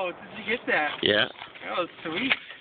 Wow, did you get that? Yeah. That was sweet.